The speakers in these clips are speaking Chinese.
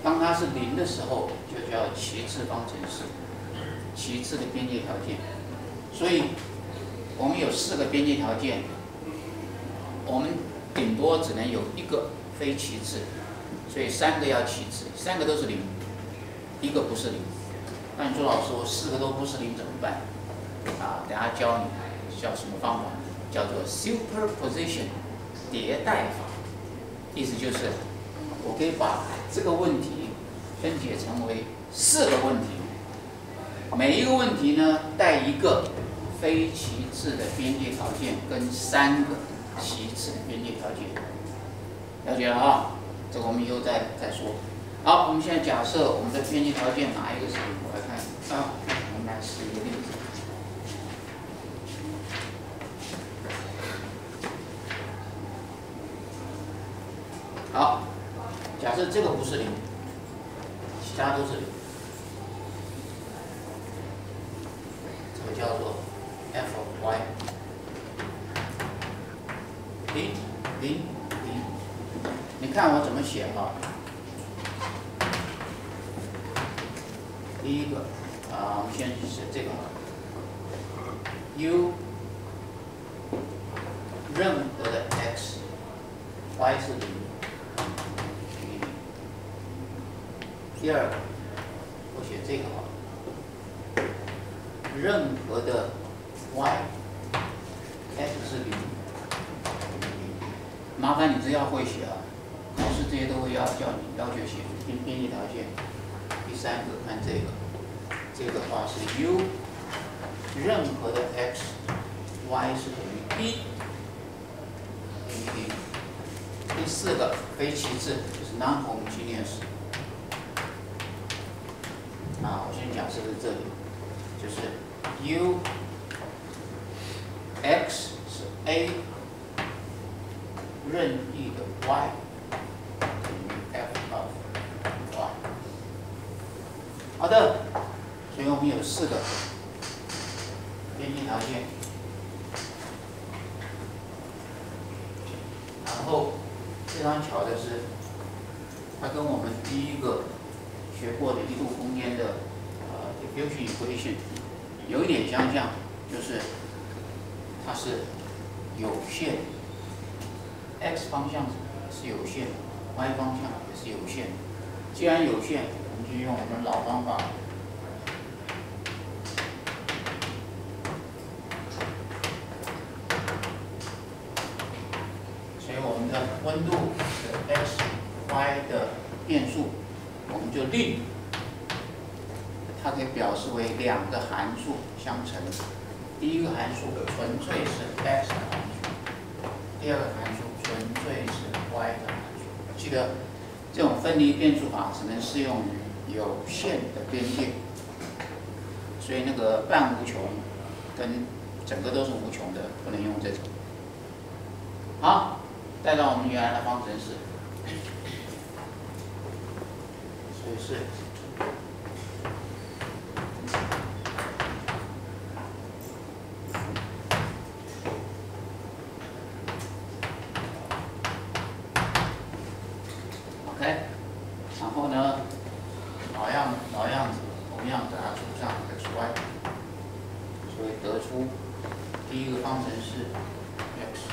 当它是0的时候，就叫其次方程式，其次的边界条件。所以，我们有4个边界条件，我们顶多只能有1个非其次，所以3个要其次，3个都是0，1个不是0。那你说老师，我4个都不是0怎么办？啊，等下教你叫什么方法，叫做 superposition 迭代法，意思就是我可以把这个问题分解成为4个问题，每一个问题呢带1个非其次的边界条件跟3个其次的边界条件，了解了啊？这个我们以后再说。好，我们现在假设我们的边界条件哪一个是0？我来看啊，我们来试一个例子。好，假设这个不是0，其他都是0，这个叫做 f of y 0 0 0。你看我怎么写哈？第一个我们先写这个，u 任何的 x，y 是0。第二个，我写这个好了，任何的 y，x 是0，麻烦你只要会写啊，考试这些都会要求写边界条件。第3个看这个，这个的话是 u 任何的 x，y 是等于 b， 等于0。第4个非其次就是 non-homogeneous。我先假设是这里，就是 u x 是 a 任意的 y 等于 f of y。好的，所以我们有4个边界条件，然后非常巧的是，它跟我们第一个学过的1度空间的diffusion equation 有一点相像，就是它是有限 ，x 方向是有限 ，y 方向也是有限。既然有限，我们就用我们老方法。所以我们的温度的 x、y 的变数，我们就令它可以表示为2个函数相乘。第一个函数纯粹是 x 的函数，第二个函数纯粹是 y 的函数。记得这种分离变数法只能适用于有限的边界，所以那个半无穷跟整个都是无穷的不能用这种。好，带到我们原来的方程式，所以是。然后呢，老样子，同样给它除上 xy， 所以得出第一个方程式 x。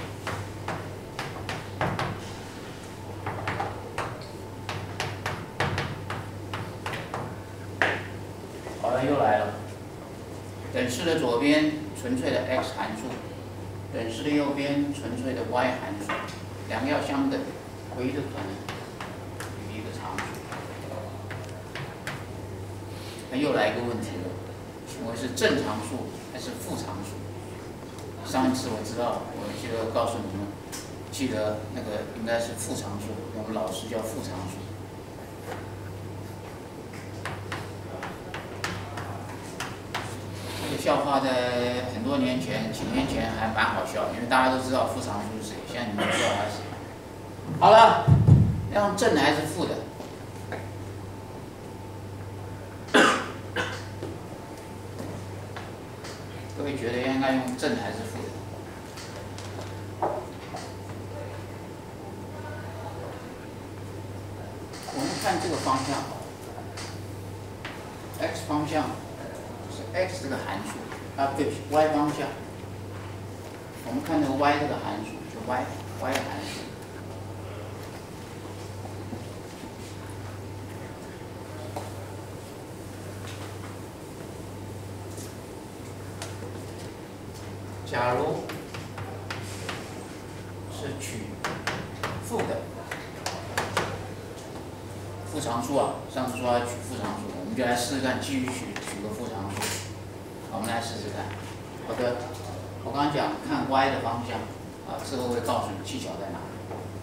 好了，又来了。等式的左边纯粹的 x 函数，等式的右边纯粹的 y 函数，两个要相等，唯一的可能。那又来一个问题了，请问是正常数还是负常数？上一次我知道，我记得告诉你们，记得那个应该是负常数，我们老师叫负常数。这个笑话在很多年前、几年前还蛮好笑，因为大家都知道负常数是谁，现在你们不知道他是谁。好了，要用正的还是负的？各位觉得应该用正还是负的？我们看这个方向 ，x 方向是 x 这个函数，对不起 ，y 方向，我们看这个 y 这个函数是 y 的函数。假如是取负的负常数啊，上次说要取负常数，我们就来试试看，继续取个负常数。我们来试试看。好的，我刚刚讲看 y 的方向啊，之后会告诉你技巧在哪里。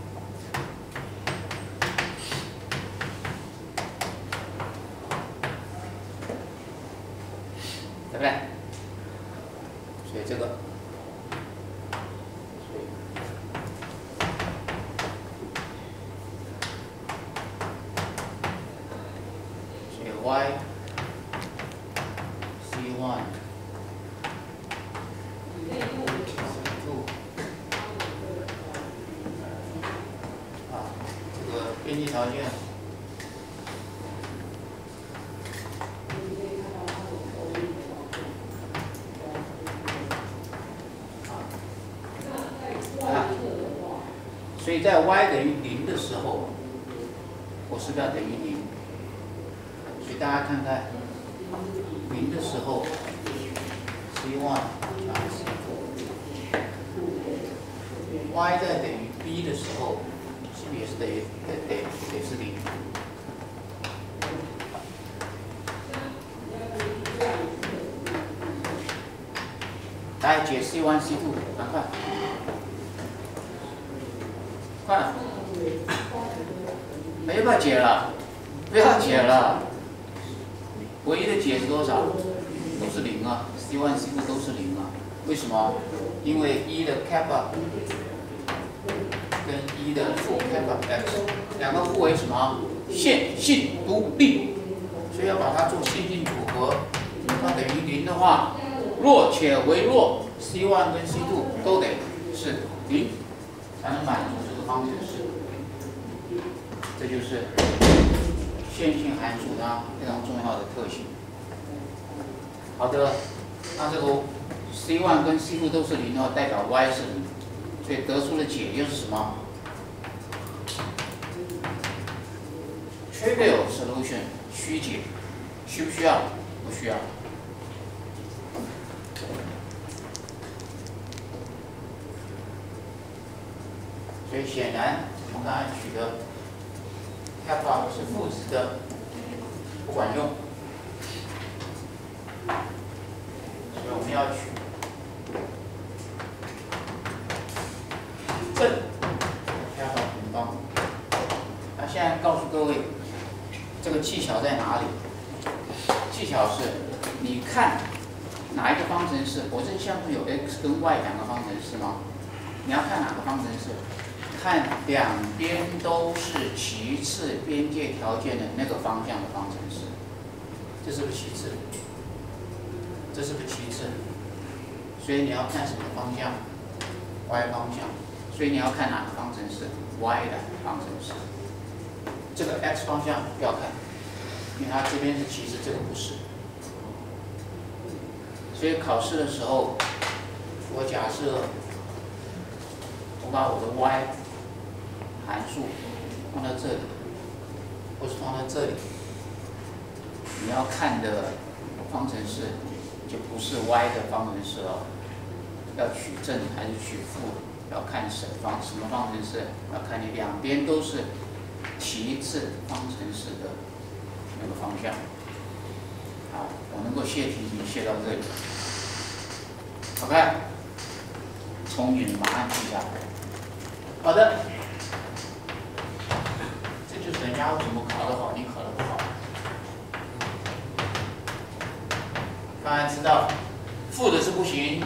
对不对？所以这个。y c1 c2 啊，这个边际条件所以在 y 等于0的时候，我是不是要等于0？所以大家看看，0的时候 ，c1 加 c2，y 在等于 b 的时候，是不是也是得是0？来解 c1 c2， 赶快，快，没法解了，不要解了。唯一的解是多少？都是0啊 ，c1、c2 都是0啊。为什么？因为1的 kappa 跟1的负 kappa x 两个互为什么？线性独立，所以要把它做线性组合。它等于0的话，若且为若 c1 跟 c2 都得是0，才能满足这个方程式。这就是线性函数它非常重要的特性。好的，那这个 c1 跟 c2 都是0的话，代表 y 是0，所以得出的解又是什么 ？trivial solution 虚解，需不需要？不需要。所以显然，我们刚才取的 kappa 是负值的，不管用。所以我们要取正 kappa 平方。那现在告诉各位，这个技巧在哪里？技巧是，你看哪一个方程式？我这项目有 x 跟 y 两个方程式吗？你要看哪个方程式？看两边都是其次边界条件的那个方向的方程式，这是不是其次？这是不是其次？所以你要看什么方向 ？y 方向。所以你要看哪个方程式 ？y 的方程式。这个 x 方向不要看，因为它这边是其次，这个不是。所以考试的时候，我假设我把我的 y 函数放到这里，或是放到这里，你要看的方程式就不是 y 的方程式了，要取正还是取负，要看什么方程式，要看你两边都是其次方程式的那个方向。好，我能够泄题已泄到这里 ，OK， 聪明人马上记下来。好的。就是人家为什么考得好，你考得不好？刚才知道，负的是不行，